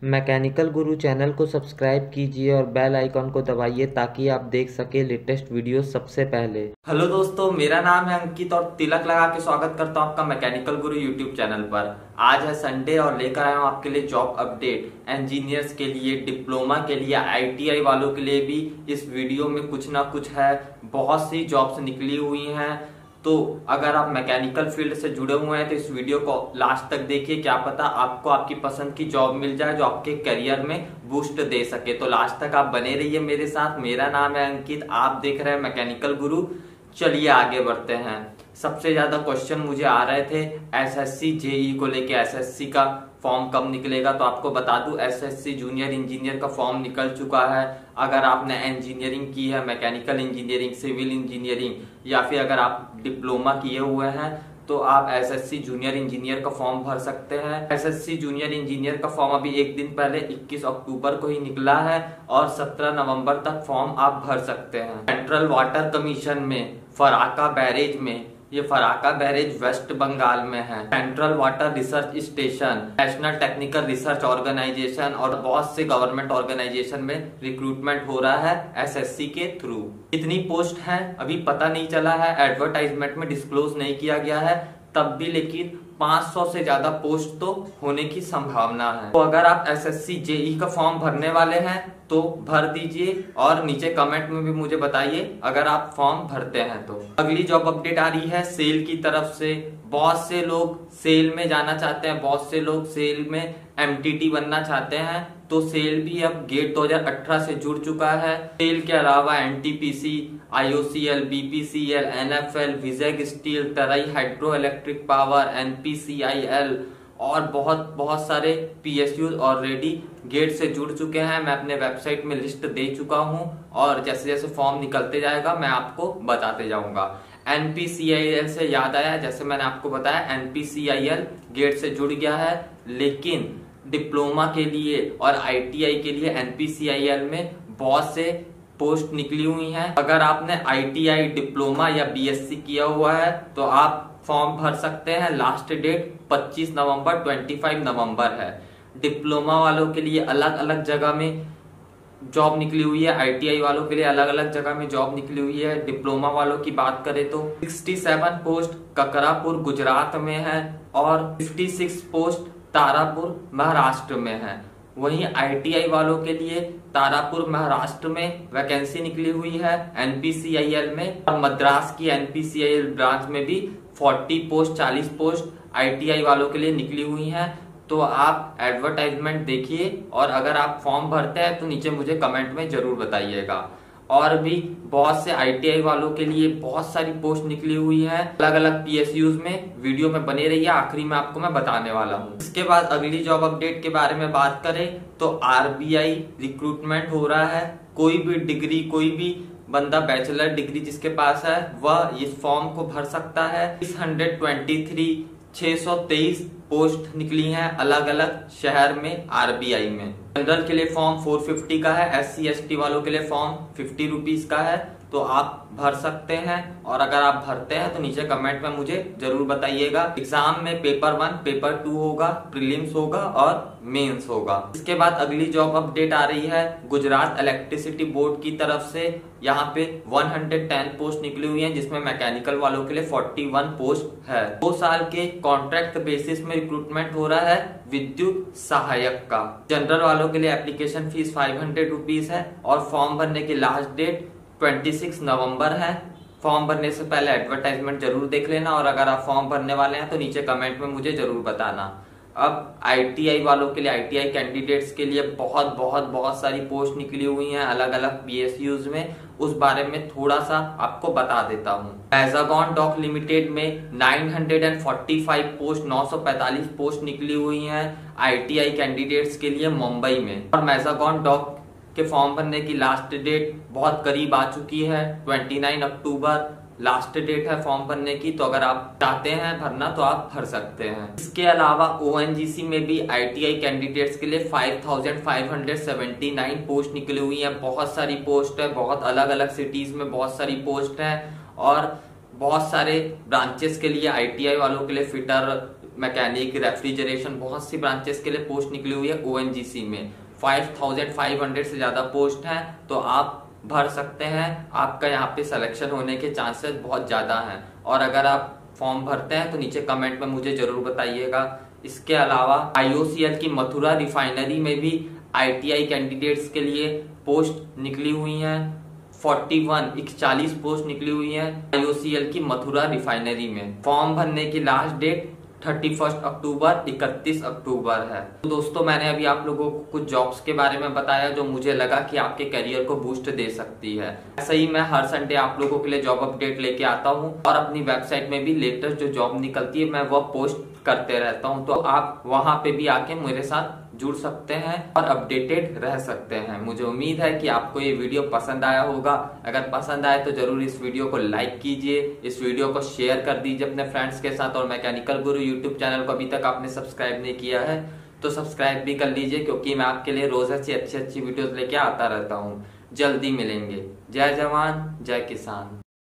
Mechanical गुरु channel को subscribe कीजिए और बेल आइकॉन को दबाइए ताकि आप देख सके लेटेस्ट वीडियो सबसे पहले। हेलो दोस्तों, मेरा नाम है अंकित और तिलक लगा के स्वागत करता हूं आपका मैकेनिकल गुरु यूट्यूब चैनल पर। आज है संडे और लेकर आया हूं आपके लिए जॉब अपडेट। इंजीनियर्स के लिए, डिप्लोमा के लिए, आईटीआई वालों के लिए भी इस वीडियो में कुछ ना कुछ है। बहुत सी जॉब्स निकली हुई हैं, तो अगर आप मैकेनिकल फील्ड से जुड़े हुए हैं तो इस वीडियो को लास्ट तक देखिए। क्या पता आपको आपकी पसंद की जॉब मिल जाए जो आपके करियर में बूस्ट दे सके। तो लास्ट तक आप बने रहिए मेरे साथ। मेरा नाम है अंकित, आप देख रहे हैं मैकेनिकल गुरु। चलिए आगे बढ़ते हैं। सबसे ज्यादा क्वेश्चन मुझे आ रहे थे एसएससी जेई को लेके। एसएससी का फॉर्म कब निकलेगा, तो आपको बता दूं एसएससी जूनियर इंजीनियर का फॉर्म निकल चुका है। अगर आपने इंजीनियरिंग की है, मैकेनिकल इंजीनियरिंग, सिविल इंजीनियरिंग, या फिर अगर आप डिप्लोमा किए हुए हैं तो आप एसएससी जूनियर इंजीनियर का फॉर्म भर सकते हैं। एसएससी जूनियर इंजीनियर का फॉर्म अभी एक दिन पहले 21 अक्टूबर को ही निकला है और 17 नवंबर तक फॉर्म आप भर सकते हैं। सेंट्रल वाटर कमीशन में फराक्का बैरेज में, ये फराक्का बैरेज वेस्ट बंगाल में है। Central water research station, national technical research organisation और बहुत से गवर्नमेंट ऑर्गेनाइजेशन में रिक्रूटमेंट हो रहा है एसएससी के थ्रू। कितनी पोस्ट हैं अभी पता नहीं चला है, एडवर्टाइजमेंट में डिस्क्लोज नहीं किया गया है तब भी, लेकिन 500 से ज्यादा पोस्ट तो होने की संभावना है। तो अगर आप एसएससी जेई का फॉर्म भरने वाले हैं तो भर दीजिए और नीचे कमेंट में भी मुझे बताइए अगर आप फॉर्म भरते हैं तो। अगली जॉब अपडेट आ रही है सेल की तरफ से। बहुत से लोग सेल में जाना चाहते हैं, बहुत से लोग सेल में एमटीटी बनना चाहते हैं। तो सेल भी अब गेट 2018 से जुड़ चुका है। सेल के अलावा NTPC, IOCL, BPCL, NFL, Vijay steel, Terai hydro electric power, NPCIL और बहुत सारे पीएसयू ऑलरेडी गेट से जुड़ चुके हैं। मैं अपने वेबसाइट में लिस्ट दे चुका हूं और जैसे जैसे फॉर्म निकलते जाएगा मैं आपको बताते जाऊंगा। एनपीसीआईएल से याद आया, जैसे मैंने आपको बताया एनपीसीआईएल गेट से जुड़ गया है, लेकिन डिप्लोमा के लिए और आईटीआई के लिए एनपीसीआईएल में बहुत से पोस्ट निकली हुई हैं। अगर आपने आईटीआई, डिप्लोमा या बीएससी किया हुआ है तो आप फॉर्म भर सकते हैं। लास्ट डेट 25 नवंबर 25 नवंबर है। डिप्लोमा वालों के लिए अलग अलग जगह में जॉब निकली हुई है, आईटीआई वालों के लिए अलग अलग जगह में जॉब निकली हुई है। डिप्लोमा वालों की बात करें तो 67 पोस्ट ककरापुर गुजरात में है और 56 पोस्ट तारापुर महाराष्ट्र में है। वहीं आईटीआई वालों के लिए तारापुर महाराष्ट्र में वैकेंसी निकली हुई है एनपीसीआईएल में, और मद्रास की एनपीसीआईएल ब्रांच में भी 40 पोस्ट आईटीआई वालों के लिए निकली हुई हैं। तो आप एडवर्टाइजमेंट देखिए और अगर आप फॉर्म भरते हैं तो नीचे मुझे कमेंट में जरूर बताइएगा। और भी बहुत से आईटीआई वालों के लिए बहुत सारी पोस्ट निकली हुई है अलग अलग पीएसयूज में। वीडियो में बने रहिए, आखिरी में आपको मैं बताने वाला हूँ। इसके बाद अगली जॉब अपडेट के बारे में बात करें तो आरबीआई रिक्रूटमेंट हो रहा है। कोई भी डिग्री, कोई भी बंदा बैचलर डिग्री जिसके पास है वह इस फॉर्म को भर सकता है। 623 पोस्ट निकली हैं अलग अलग शहर में आरबीआई में। जनरल के लिए फॉर्म 450 का है, एससी एसटी वालों के लिए फॉर्म 50 रुपीज का है। तो आप भर सकते हैं और अगर आप भरते हैं तो नीचे कमेंट में मुझे जरूर बताइएगा। एग्जाम में पेपर 1, पेपर 2 होगा, प्रीलिम्स होगा और मेंस होगा। इसके बाद अगली जॉब अपडेट आ रही है गुजरात इलेक्ट्रिसिटी बोर्ड की तरफ से। यहाँ पे 110 पोस्ट निकली हुई हैं जिसमें मैकेनिकल वालों के लिए 41 पोस्ट है। 2 साल के कॉन्ट्रैक्ट बेसिस में रिक्रूटमेंट हो रहा है विद्युत सहायक का। जनरल वालों के लिए एप्लीकेशन फीस 500 रुपीज है और फॉर्म भरने की लास्ट डेट 26 नवंबर है। फॉर्म भरने से पहले एडवर्टाइजमेंट जरूर देख लेना और अगर आप फॉर्म भरने वाले हैं तो नीचे कमेंट में मुझे जरूर बताना। अब आईटीआई वालों के लिए, आईटीआई कैंडिडेट्स के लिए बहुत सारी पोस्ट निकली हुई हैं अलग अलग पीएसयूज में। उस बारे में थोड़ा सा आपको बता देता हूँ। मैजागॉन डॉक लिमिटेड में 945 पोस्ट, 945 पोस्ट निकली हुई हैं आईटीआई कैंडिडेट्स के लिए मुंबई में। और मैजागॉन डॉक के फॉर्म भरने की लास्ट डेट बहुत करीब आ चुकी है, 29 अक्टूबर लास्ट डेट है फॉर्म भरने की। तो अगर आप चाहते हैं भरना तो आप भर सकते हैं। इसके अलावा ओएनजीसी में भी आईटीआई कैंडिडेट्स के लिए 5579 पोस्ट निकली हुई है। बहुत सारी पोस्ट है, बहुत अलग अलग सिटीज में बहुत सारी पोस्ट है और बहुत सारे ब्रांचेस के लिए, आईटीआई वालों के लिए फिटर, मैकेनिक, रेफ्रिजरेशन, बहुत सी ब्रांचेस के लिए पोस्ट निकली हुई है ओएनजीसी में। 5500 से ज्यादा पोस्ट हैं, तो आप भर सकते हैं। आपका यहाँ पे सिलेक्शन होने के चांसेस बहुत ज्यादा हैं। और अगर आप फॉर्म भरते हैं तो नीचे कमेंट में मुझे जरूर बताइएगा। इसके अलावा IOCL की मथुरा रिफाइनरी में भी ITI कैंडिडेट्स के लिए पोस्ट निकली हुई हैं। 41 पोस्ट निकली हुई हैं IOCL की मथुरा रिफाइनरी में। फॉर्म भरने की लास्ट डेट 31 अक्टूबर 31 अक्टूबर है। तो दोस्तों, मैंने अभी आप लोगों को कुछ जॉब्स के बारे में बताया जो मुझे लगा कि आपके करियर को बूस्ट दे सकती है। ऐसे ही मैं हर संडे आप लोगों के लिए जॉब अपडेट लेके आता हूँ और अपनी वेबसाइट में भी लेटेस्ट जो जॉब निकलती है मैं वो पोस्ट करते रहता हूँ। तो आप वहां पे भी आके मेरे साथ जुड़ सकते हैं और अपडेटेड रह सकते हैं। मुझे उम्मीद है कि आपको ये वीडियो पसंद आया होगा। अगर पसंद आए तो जरूर इस वीडियो को लाइक कीजिए, इस वीडियो को शेयर कर दीजिए अपने फ्रेंड्स के साथ। और मैकेनिकल गुरु यूट्यूब चैनल को अभी तक आपने सब्सक्राइब नहीं किया है तो सब्सक्राइब भी कर लीजिए, क्योंकि मैं आपके लिए रोज ऐसी अच्छी वीडियोस लेके आता रहता हूँ। जल्दी मिलेंगे। जय जवान जय किसान।